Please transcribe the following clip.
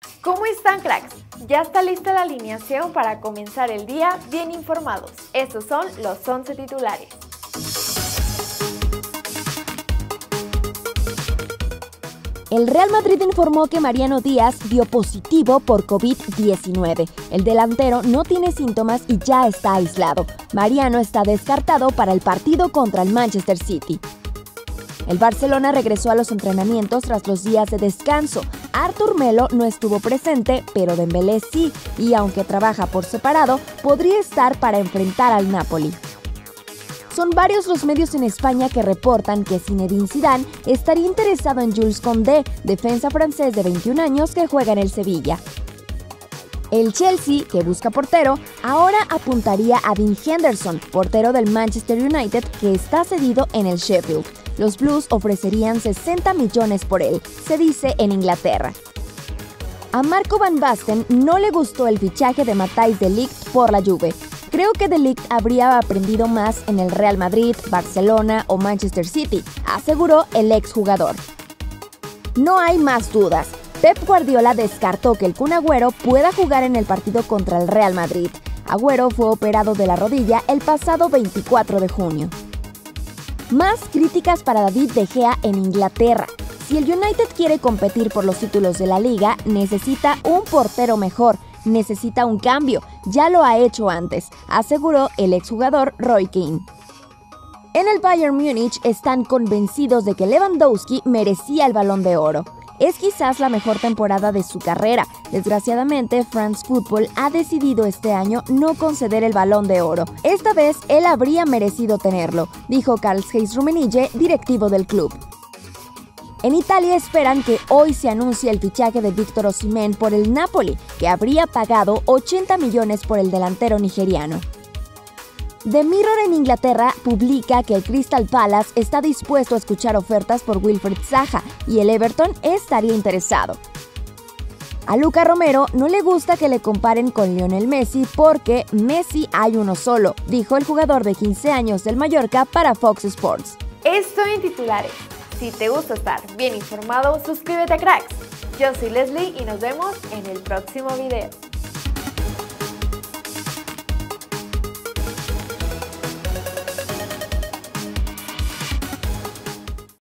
¿Cómo están, cracks? Ya está lista la alineación para comenzar el día bien informados. Estos son los 11 titulares. El Real Madrid informó que Mariano Díaz dio positivo por COVID-19. El delantero no tiene síntomas y ya está aislado. Mariano está descartado para el partido contra el Manchester City. El Barcelona regresó a los entrenamientos tras los días de descanso. Artur Melo no estuvo presente, pero Dembélé sí, y aunque trabaja por separado, podría estar para enfrentar al Napoli. Son varios los medios en España que reportan que Zinedine Zidane estaría interesado en Jules Koundé, defensa francés de 21 años que juega en el Sevilla. El Chelsea, que busca portero, ahora apuntaría a Dean Henderson, portero del Manchester United que está cedido en el Sheffield. Los Blues ofrecerían 60 millones por él, se dice en Inglaterra. A Marco Van Basten no le gustó el fichaje de Matthijs de Ligt por la Juve. Creo que De Ligt habría aprendido más en el Real Madrid, Barcelona o Manchester City, aseguró el exjugador. No hay más dudas. Pep Guardiola descartó que el Kun Agüero pueda jugar en el partido contra el Real Madrid. Agüero fue operado de la rodilla el pasado 24 de junio. Más críticas para David De Gea en Inglaterra. Si el United quiere competir por los títulos de la liga, necesita un portero mejor, necesita un cambio, ya lo ha hecho antes, aseguró el exjugador Roy Keane. En el Bayern Múnich están convencidos de que Lewandowski merecía el Balón de Oro. Es quizás la mejor temporada de su carrera. Desgraciadamente, France Football ha decidido este año no conceder el Balón de Oro. Esta vez él habría merecido tenerlo, dijo Karl-Heinz Rummenigge, directivo del club. En Italia esperan que hoy se anuncie el fichaje de Victor Osimhen por el Napoli, que habría pagado 80 millones por el delantero nigeriano. The Mirror en Inglaterra publica que el Crystal Palace está dispuesto a escuchar ofertas por Wilfried Zaha y el Everton estaría interesado. A Luca Romero no le gusta que le comparen con Lionel Messi porque Messi hay uno solo, dijo el jugador de 15 años del Mallorca para Fox Sports. Esto en titulares. Si te gusta estar bien informado, suscríbete a Cracks. Yo soy Leslie y nos vemos en el próximo video.